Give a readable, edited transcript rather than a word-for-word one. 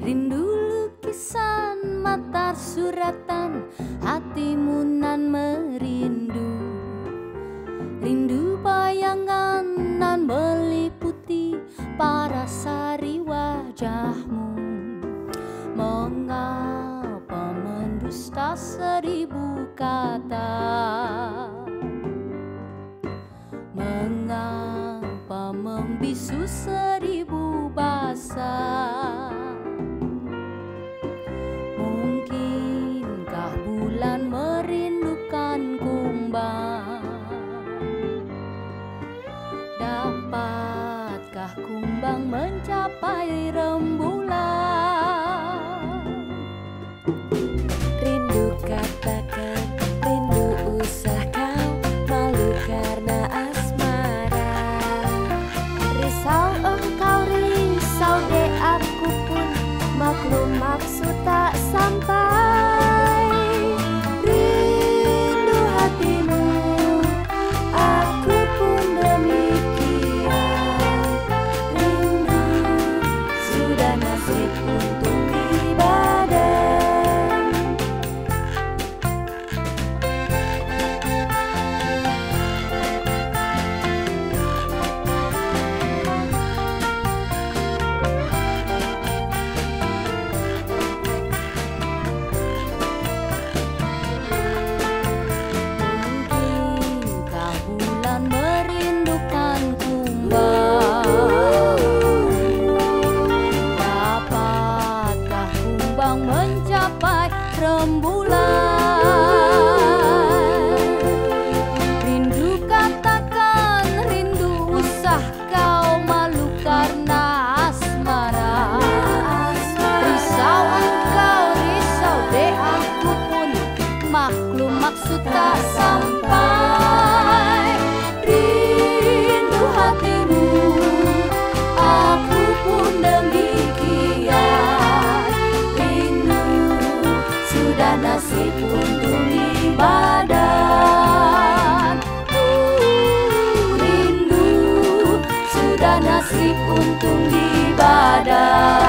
Rindu lukisan mata suratan, hatimu nan merindu. Rindu bayangan nan meliputi parasari wajahmu. Mengapa mendusta seribu kata? Mengapa membisu seribu bahasa? Mungkinkah bulan merindukan kumbang? Dapatkah kumbang mencapai rembulan? Rindu katakan, rindu usah kau, malu karena asmara. Risau engkau, risau dek aku pun, maklum maksud tak sampai. Rindu hatimu, aku pun demikian. Rindu sudah nasib untuk di badan. Mungkinkah bulan merindukan kumbang? Dapatkah kumbang mencapai rembulan? Rindu katakan, rindu usah kau, malu karena asmara. Risau engkau, risau dek aku pun, maklum maksud tak sampai. Rindu hatimu, aku pun demikian. Rindu sudah nasib untuk di badan. Rindu sudah nasib untuk di badan.